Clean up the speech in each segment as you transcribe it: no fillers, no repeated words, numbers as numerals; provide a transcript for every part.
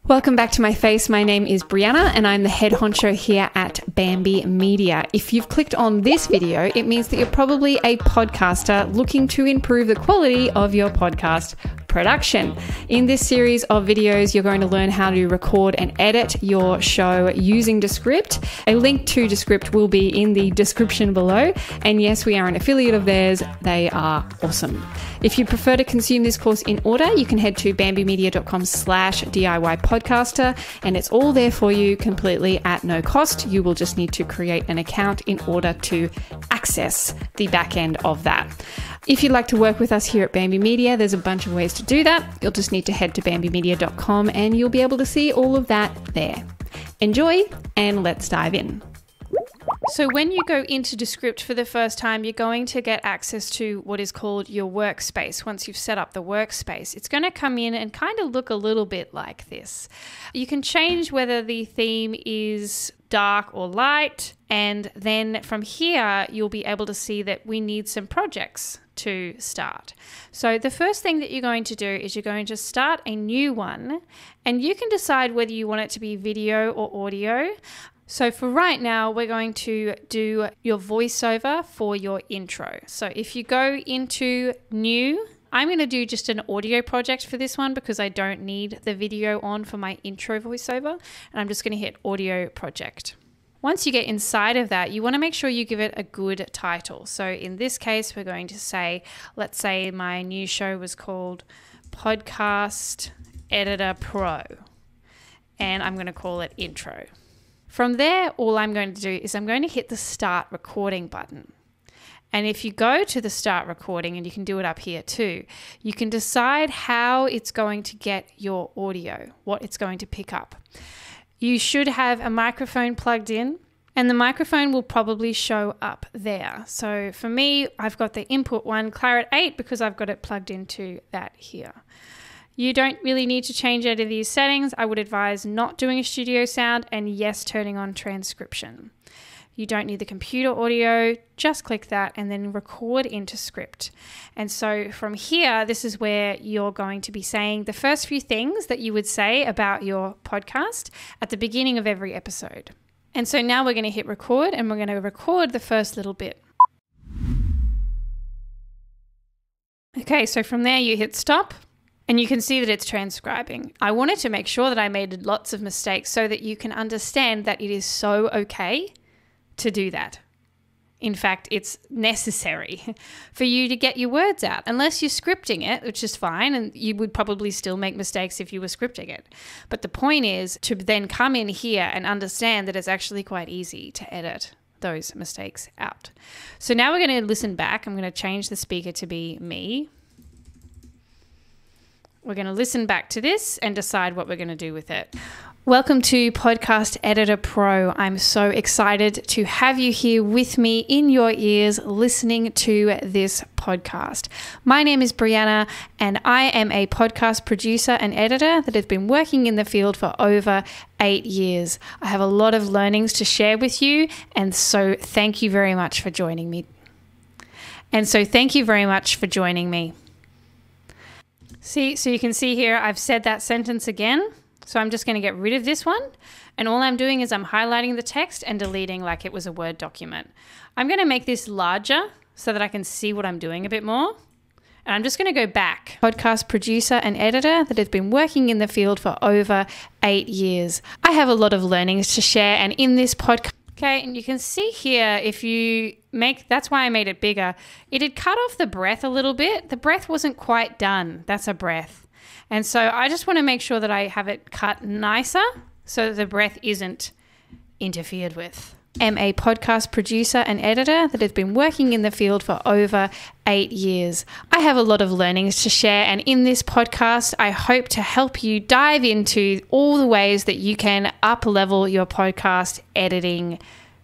Welcome back to my face. My name is Brianna and I'm the head honcho here at Bamby Media. If you've clicked on this video, it means that you're probably a podcaster looking to improve the quality of your podcast production. In this series of videos, you're going to learn how to record and edit your show using Descript. A link to Descript will be in the description below. And yes, we are an affiliate of theirs. They are awesome. If you prefer to consume this course in order, you can head to bambymedia.com/DIY podcaster, and it's all there for you completely at no cost. You will just need to create an account in order to access the back end of that. If you'd like to work with us here at Bamby Media, there's a bunch of ways to do that. You'll just need to head to bambymedia.com and you'll be able to see all of that there. Enjoy, and let's dive in. So when you go into Descript for the first time, you're going to get access to what is called your workspace. Once you've set up the workspace, it's going to come in and kind of look a little bit like this. You can change whether the theme is dark or light, and then from here you'll be able to see that we need some projects to start. So the first thing that you're going to do is you're going to start a new one, and you can decide whether you want it to be video or audio. So for right now, we're going to do your voiceover for your intro. So if you go into new, I'm going to do just an audio project for this one because I don't need the video on for my intro voiceover. And I'm just going to hit audio project. Once you get inside of that, you want to make sure you give it a good title. So in this case, we're going to say, let's say my new show was called Podcast Editor Pro, and I'm going to call it Intro. From there, all I'm going to do is I'm going to hit the start recording button. And if you go to the start recording, and you can do it up here too, you can decide how it's going to get your audio, what it's going to pick up. You should have a microphone plugged in, and the microphone will probably show up there. So for me, I've got the input one, Claret 8, because I've got it plugged into that here. You don't really need to change any of these settings. I would advise not doing a studio sound, and yes, turning on transcription. You don't need the computer audio, just click that and then record into script. And so from here, this is where you're going to be saying the first few things that you would say about your podcast at the beginning of every episode. And so now we're going to hit record, and we're going to record the first little bit. Okay, so from there you hit stop. And you can see that it's transcribing. I wanted to make sure that I made lots of mistakes so that you can understand that it is so okay to do that. In fact, it's necessary for you to get your words out, unless you're scripting it, which is fine, and you would probably still make mistakes if you were scripting it. But the point is to then come in here and understand that it's actually quite easy to edit those mistakes out. So now we're going to listen back. I'm going to change the speaker to be me. We're going to listen back to this and decide what we're going to do with it. Welcome to Podcast Editor Pro. I'm so excited to have you here with me in your ears listening to this podcast. My name is Brianna, and I am a podcast producer and editor that has been working in the field for over 8 years. I have a lot of learnings to share with you, and so thank you very much for joining me. See, so you can see here, I've said that sentence again. So I'm just going to get rid of this one. And all I'm doing is I'm highlighting the text and deleting like it was a Word document. I'm going to make this larger so that I can see what I'm doing a bit more. And I'm just going to go back. Podcast producer and editor that has been working in the field for over 8 years. I have a lot of learnings to share, and in this podcast, okay, and you can see here, if you make, that's why I made it bigger. It had cut off the breath a little bit. The breath wasn't quite done. That's a breath. And so I just want to make sure that I have it cut nicer so that the breath isn't interfered with. I'm a podcast producer and editor that has been working in the field for over 8 years. I have a lot of learnings to share, and in this podcast, I hope to help you dive into all the ways that you can up-level your podcast editing.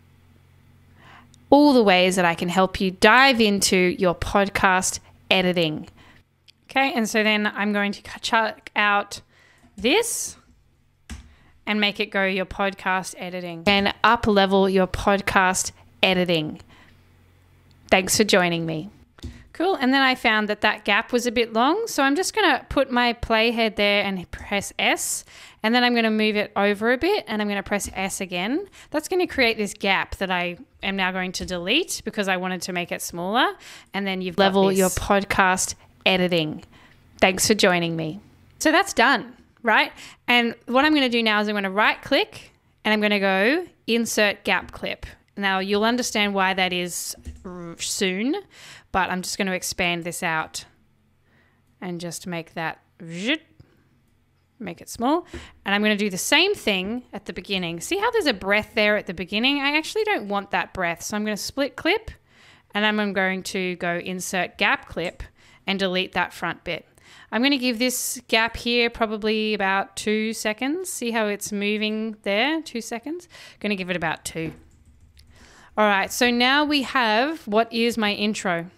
All the ways that I can help you dive into your podcast editing. Okay, and so then I'm going to check out this and make it go your podcast editing. And up-level your podcast editing. Thanks for joining me. Cool. And then I found that that gap was a bit long. So I'm just going to put my playhead there and press S. And then I'm going to move it over a bit and I'm going to press S again. That's going to create this gap that I am now going to delete because I wanted to make it smaller. And then you've level your podcast editing. Thanks for joining me. So that's done, right? And what I'm going to do now is I'm going to right click and I'm going to go insert gap clip. Now you'll understand why that is soon, but I'm just going to expand this out and just make that, make it small. And I'm going to do the same thing at the beginning. See how there's a breath there at the beginning? I actually don't want that breath. So I'm going to split clip and I'm going to go insert gap clip and delete that front bit. I'm going to give this gap here probably about 2 seconds. See how it's moving there? 2 seconds. Going to give it about 2. All right, so now we have what is my intro.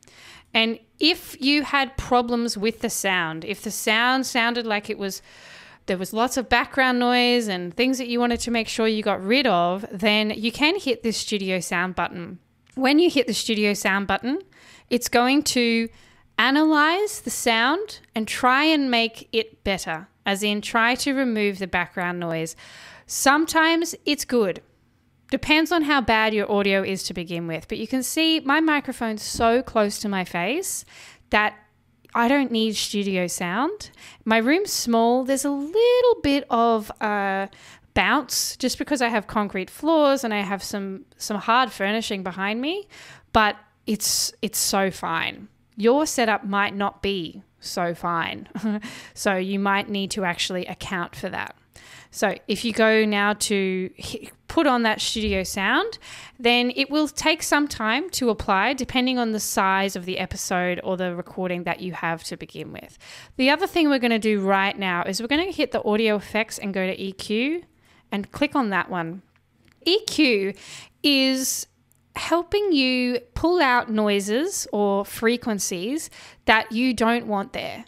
And if you had problems with the sound, if the sound sounded like there was lots of background noise and things that you wanted to make sure you got rid of, then you can hit this studio sound button. When you hit the studio sound button, it's going to analyze the sound and try and make it better, as in try to remove the background noise. Sometimes it's good. Depends on how bad your audio is to begin with. But you can see my microphone's so close to my face that I don't need studio sound. My room's small. There's a little bit of bounce just because I have concrete floors and I have some hard furnishing behind me, but it's so fine. Your setup might not be so fine. So you might need to actually account for that. So if you go now to put on that studio sound, then it will take some time to apply depending on the size of the episode or the recording that you have to begin with. The other thing we're going to do right now is we're going to hit the audio effects and go to EQ and click on that one. EQ is helping you pull out noises or frequencies that you don't want there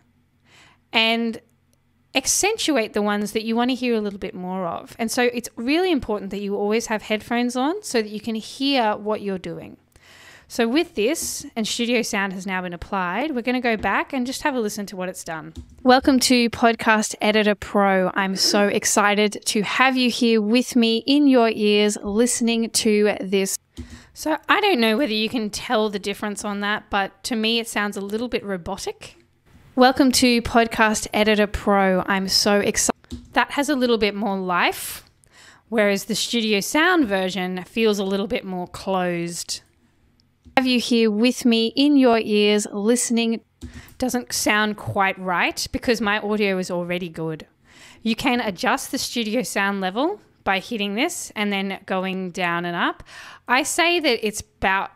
and accentuate the ones that you want to hear a little bit more of. And so it's really important that you always have headphones on so that you can hear what you're doing. So with this, and studio sound has now been applied, we're going to go back and just have a listen to what it's done. Welcome to Podcast Editor Pro. I'm so excited to have you here with me in your ears listening to this. So I don't know whether you can tell the difference on that, but to me it sounds a little bit robotic. Welcome to Podcast Editor Pro. I'm so excited. That has a little bit more life, whereas the studio sound version feels a little bit more closed. Have you here with me in your ears listening. Doesn't sound quite right because my audio is already good. You can adjust the studio sound level by hitting this and then going down and up. I say that it's about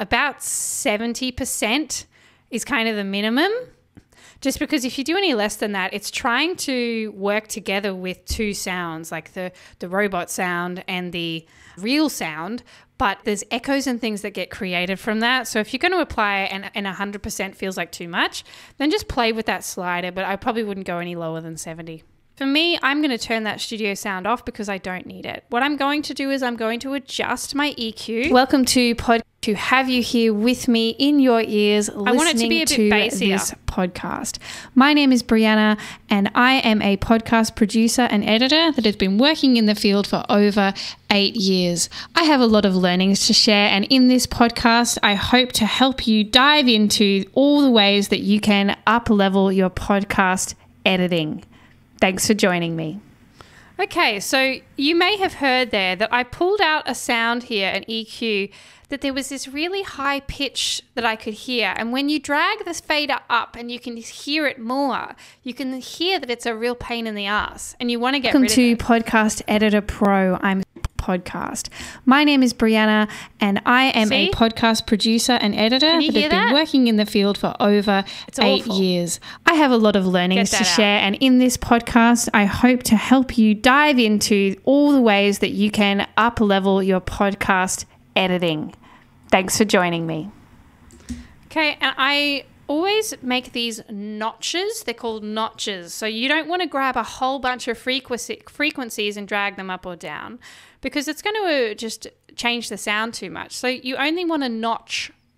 70% is kind of the minimum. Just because if you do any less than that, it's trying to work together with two sounds, like the robot sound and the real sound, but there's echoes and things that get created from that. So if you're going to apply and 100% feels like too much, then just play with that slider, but I probably wouldn't go any lower than 70. For me, I'm going to turn that studio sound off because I don't need it. What I'm going to do is I'm going to adjust my EQ. Welcome to have you here with me in your ears listening I want it to be a bit bassier. This podcast. My name is Brianna and I am a podcast producer and editor that has been working in the field for over 8 years. I have a lot of learnings to share, and in this podcast, I hope to help you dive into all the ways that you can up-level your podcast editing. Thanks for joining me. Okay, so you may have heard there that I pulled out a sound here, an EQ, that there was this really high pitch that I could hear. And when you drag this fader up and you can hear it more, you can hear that it's a real pain in the ass and you want to get rid of it. Welcome to Podcast Editor Pro. I'm podcast. My name is Brianna and I am a podcast producer and editor that has been working in the field for over 8 years. I have a lot of learnings to share, and in this podcast, I hope to help you dive into all the ways that you can up-level your podcast editing. Thanks for joining me. Okay, and I always make these notches. They're called notches. So you don't want to grab a whole bunch of frequencies and drag them up or down because it's going to just change the sound too much. So you only want to notch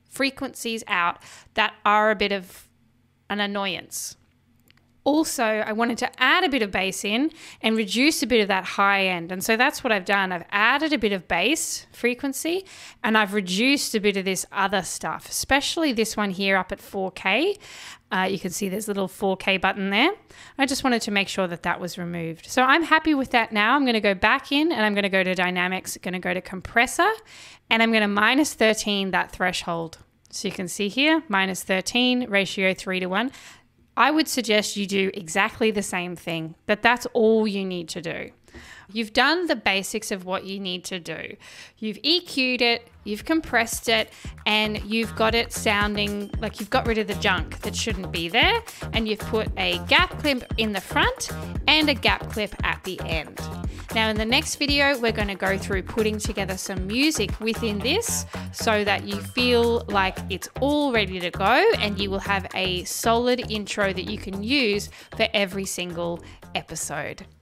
frequencies out that are a bit of an annoyance. Also, I wanted to add a bit of bass in and reduce a bit of that high end. And so that's what I've done. I've added a bit of bass frequency and I've reduced a bit of this other stuff, especially this one here up at 4K. You can see there's a little 4K button there. I just wanted to make sure that that was removed. So I'm happy with that now. I'm going to go back in and I'm going to go to Dynamics, going to go to Compressor, and I'm going to -13 that threshold. So you can see here, -13, ratio 3:1. I would suggest you do exactly the same thing, that's all you need to do. You've done the basics of what you need to do. You've EQ'd it, you've compressed it, and you've got it sounding like you've got rid of the junk that shouldn't be there, and you've put a gap clip in the front and a gap clip at the end. Now in the next video, we're going to go through putting together some music within this so that you feel like it's all ready to go and you will have a solid intro that you can use for every single episode.